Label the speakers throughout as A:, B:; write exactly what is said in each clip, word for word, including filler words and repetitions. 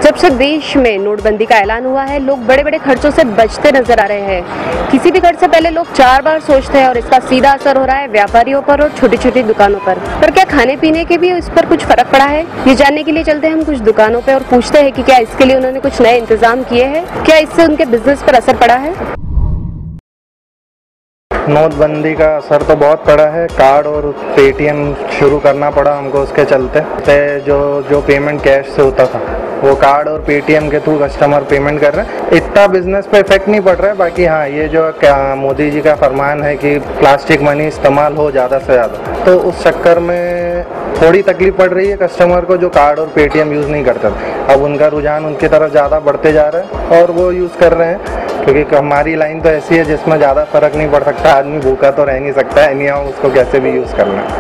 A: जब से देश में नोटबंदी का ऐलान हुआ है, लोग बड़े बड़े खर्चों से बचते नजर आ रहे हैं। किसी भी खर्च से पहले लोग चार बार सोचते हैं और इसका सीधा असर हो रहा है व्यापारियों पर और छोटी छोटी दुकानों पर। पर क्या खाने पीने के भी इस पर कुछ फर्क पड़ा है? ये जानने के लिए चलते हैं हम कुछ दुकानों पे और पूछते हैं कि क्या इसके लिए उन्होंने कुछ नए इंतजाम किए हैं, क्या इससे उनके बिजनेस पर असर पड़ा है।
B: नोटबंदी का असर तो बहुत पड़ा है। कार्ड और पेटीएम शुरू करना पड़ा हमको, उसके चलते जो जो पेमेंट कैश से होता था वो कार्ड और पेटीएम के थ्रू कस्टमर पेमेंट कर रहे हैं। इतना बिजनेस पे इफेक्ट नहीं पड़ रहा है। बाकी हाँ, ये जो मोदी जी का फरमान है कि प्लास्टिक मनी इस्तेमाल हो ज़्यादा से ज़्यादा, तो उस चक्कर में थोड़ी तकलीफ पड़ रही है कस्टमर को जो कार्ड और पेटीएम यूज़ नहीं करते थे। अब उनका रुझान उनकी तरफ ज़्यादा बढ़ते जा रहा है और वो यूज़ कर रहे हैं, क्योंकि हमारी लाइन तो ऐसी है जिसमें ज़्यादा फर्क नहीं पड़ सकता। आदमी भूखा तो रह नहीं सकता है, एनी हाउ उसको कैसे भी यूज़ करना है।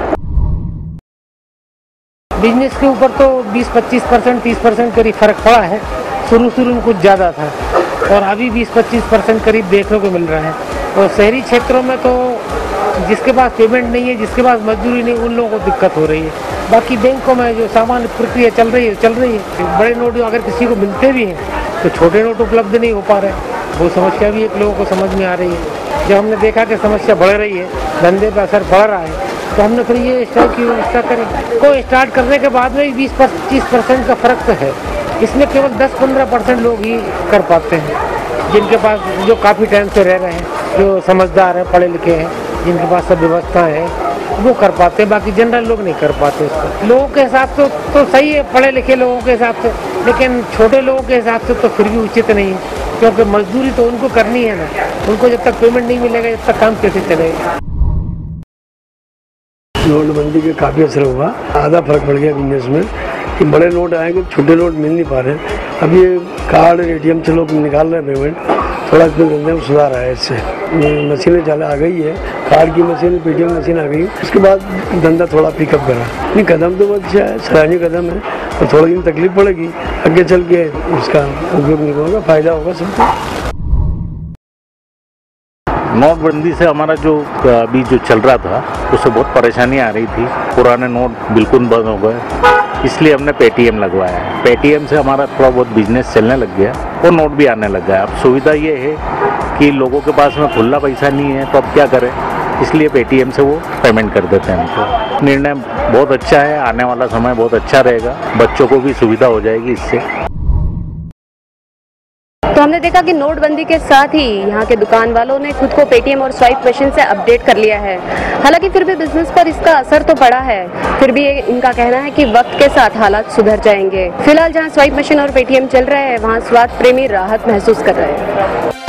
C: बिजनेस के ऊपर तो बीस पच्चीस परसेंट तीस परसेंट करीब फ़र्क पड़ा है। शुरू शुरू में कुछ ज़्यादा था और अभी बीस पच्चीस परसेंट करीब देखने को मिल रहा है। और शहरी क्षेत्रों में तो जिसके पास पेमेंट नहीं है, जिसके पास मजदूरी नहीं, उन लोगों को दिक्कत हो रही है। बाकी बैंकों में जो सामान्य प्रक्रिया चल रही है चल रही है। बड़े नोट अगर किसी को मिलते भी हैं तो छोटे नोट उपलब्ध नहीं हो पा रहे, वो समस्या भी एक लोगों को समझ में आ रही है। जब हमने देखा कि समस्या बढ़ रही है, धंधे पर असर पड़ रहा है, तो हमने फिर ये स्टार्ट की व्यवस्था करें। को स्टार्ट करने के बाद में बीस पच्चीस परसेंट का फ़र्क तो है। इसमें केवल दस पंद्रह परसेंट लोग ही कर पाते हैं, जिनके पास जो काफ़ी टाइम से रह रहे हैं, जो समझदार हैं, पढ़े लिखे हैं, जिनके पास सब व्यवस्था है, वो कर पाते हैं। बाकी जनरल लोग नहीं कर पाते इसको। लोगों के हिसाब से तो सही है, पढ़े लिखे लोगों के हिसाब से, लेकिन छोटे लोगों के हिसाब से तो फिर भी उचित नहीं है, क्योंकि मजदूरी तो उनको करनी है ना। उनको जब तक पेमेंट नहीं मिलेगा, जब तक काम कैसे चलेगा।
D: नोटबंदी के काफ़ी असर हुआ, आधा फर्क पड़ गया बिजनेस में कि बड़े नोट आएंगे, छोटे नोट मिल नहीं पा रहे। अब ये कार्ड एटीएम से लोग निकाल रहे हैं पेमेंट, थोड़ा इसमें धंधे में सुधार आया। इससे मशीनें चल आ गई है, कार्ड की मशीन, पेटीएम मशीन आ गई, उसके बाद धंधा थोड़ा पिकअप करा। नहीं, कदम तो बहुत अच्छा है, सराहनीय कदम है। और थोड़ी दिन तकलीफ पड़ेगी, आगे चल के उसका उपयोग नहीं होगा, फायदा होगा सबको।
E: नोटबंदी से हमारा जो अभी जो चल रहा था उससे बहुत परेशानी आ रही थी। पुराने नोट बिल्कुल बंद हो गए, इसलिए हमने पेटीएम लगवाया है। पेटीएम से हमारा थोड़ा बहुत बिजनेस चलने लग गया और नोट भी आने लग गया। अब सुविधा ये है कि लोगों के पास में खुला पैसा नहीं है, तो अब क्या करें, इसलिए पेटीएम से वो पेमेंट कर देते हैं हमको। निर्णय बहुत अच्छा है, आने वाला समय बहुत अच्छा रहेगा, बच्चों को भी सुविधा हो जाएगी इससे।
A: तो हमने देखा कि नोटबंदी के साथ ही यहाँ के दुकान वालों ने खुद को पेटीएम और स्वाइप मशीन से अपडेट कर लिया है। हालांकि फिर भी बिजनेस पर इसका असर तो पड़ा है, फिर भी इनका कहना है कि वक्त के साथ हालात सुधर जाएंगे। फिलहाल जहाँ स्वाइप मशीन और पेटीएम चल रहे हैं, वहाँ स्वाद प्रेमी राहत महसूस कर रहे हैं।